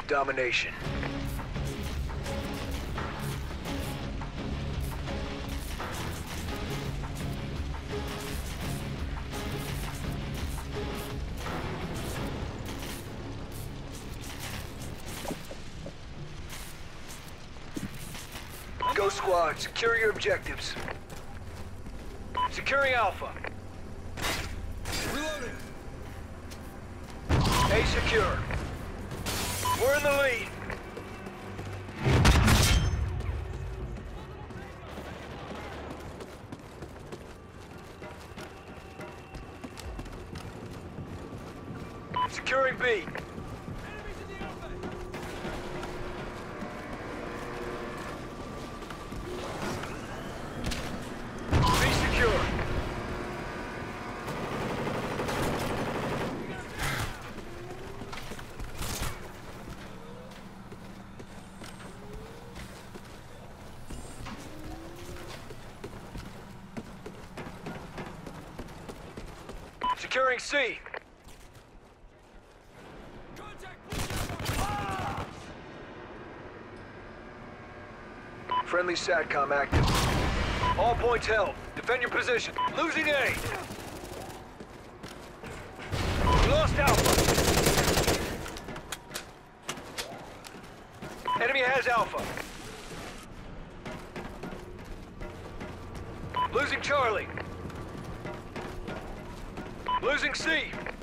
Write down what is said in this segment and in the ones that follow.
domination. Go squad, secure your objectives. Securing Alpha. Reloading. A secure. We're in the lead. Securing B. B secure. Securing C. Friendly SATCOM active. All points held. Defend your position. Losing A. We lost Alpha. Enemy has Alpha. Losing Charlie. Losing C.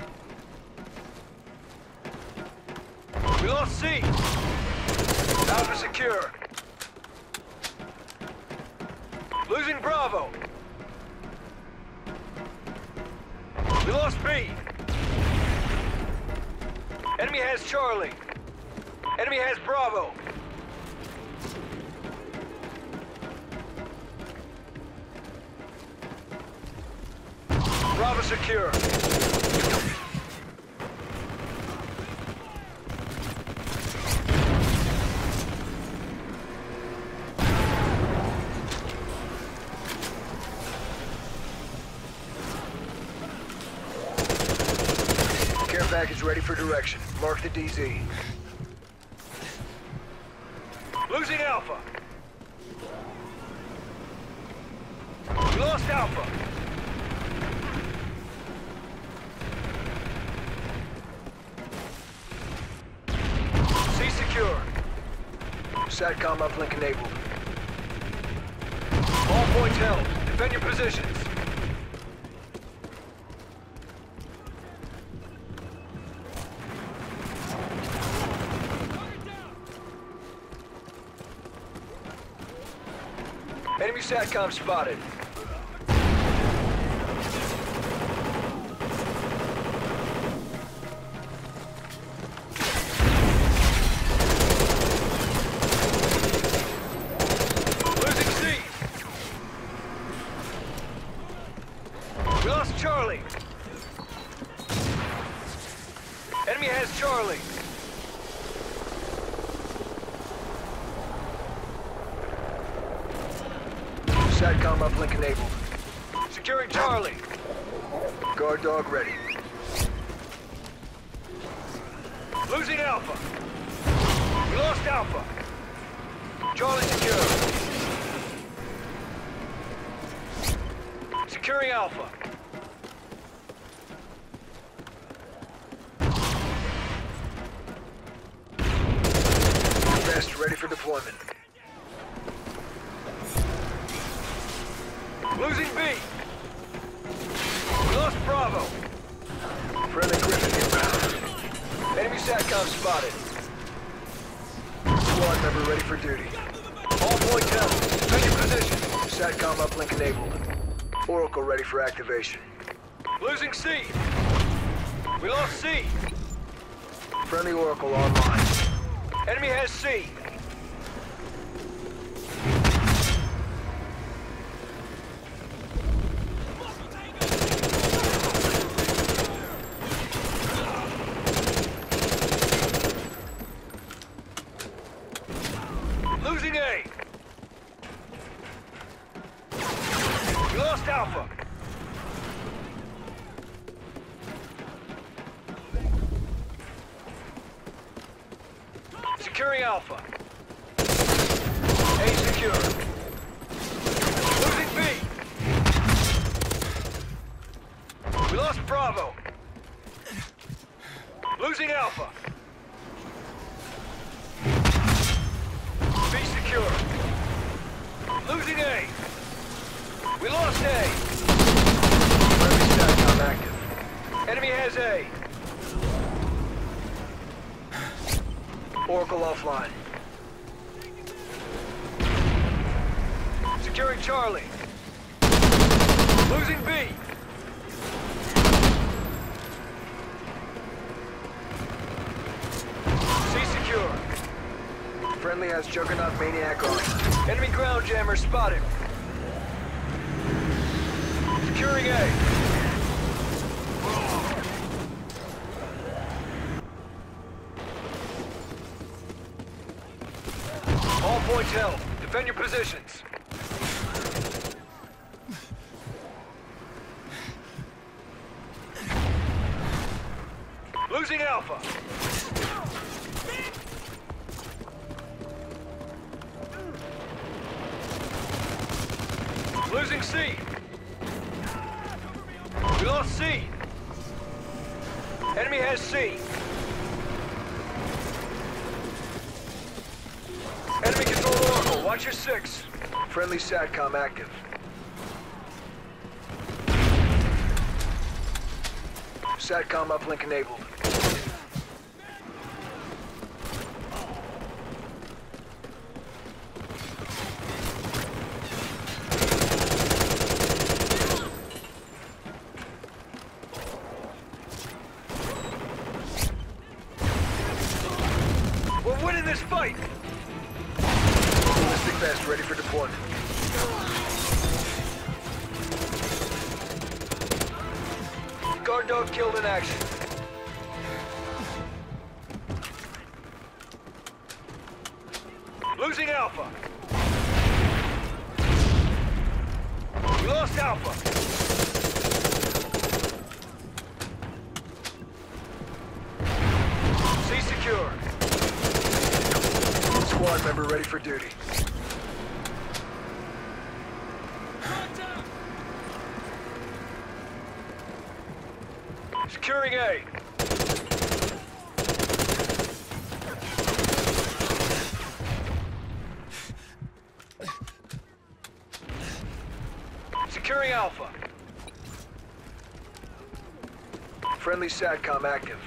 We lost C. Alpha secure. Losing Bravo. We lost B. Enemy has Charlie. Enemy has Bravo. Bravo secure. Care package ready for direction. Mark the DZ. Losing Alpha. We lost Alpha. C secure. SATCOM uplink enabled. All points held. Defend your positions. Enemy SATCOM spotted. Losing C. We lost Charlie. Enemy has Charlie. SATCOM uplink enabled. Securing Charlie. Guard dog ready. Losing Alpha. We lost Alpha. Charlie secure. Securing Alpha. Best ready for deployment. Losing B. We lost Bravo. Friendly Griffin inbound. Enemy SATCOM spotted. Squad member ready for duty. All points held. Defend your position. SATCOM uplink enabled. Oracle ready for activation. Losing C. We lost C. Friendly Oracle online. Enemy has C. Losing A. We lost Alpha. Securing Alpha. A secure. Losing B. We lost Bravo. Losing Alpha. B secure. Losing A. We lost A. Friendly SATCOM active. Enemy has A. Oracle offline. Securing Charlie. Losing B. C secure. Friendly has Juggernaut Maniac on. Enemy ground jammer spotted. Securing A. All points held. Defend your positions. Losing Alpha. Losing C. We lost C. Enemy has C. Enemy control Oracle. Watch your 6. Friendly SATCOM active. SATCOM uplink enabled. We're winning this fight! Ballistic vest ready for deployment. Guard dog killed in action. Losing Alpha. We lost Alpha. C secure. Squad member ready for duty. Securing A. Securing Alpha. Friendly SATCOM active.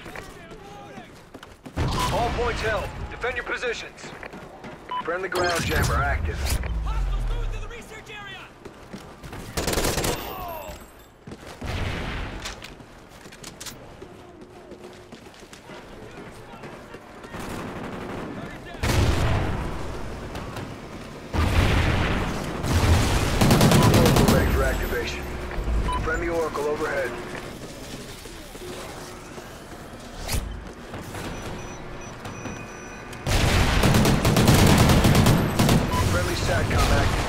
All points held. Defend your positions. Friendly ground jammer active. Hostiles moving to the research area! Oracle ready for activation. Friendly Oracle overhead. Friendly SATCOM active.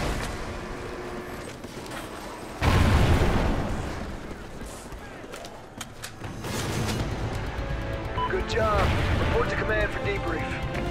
Good job. Report to command for debrief.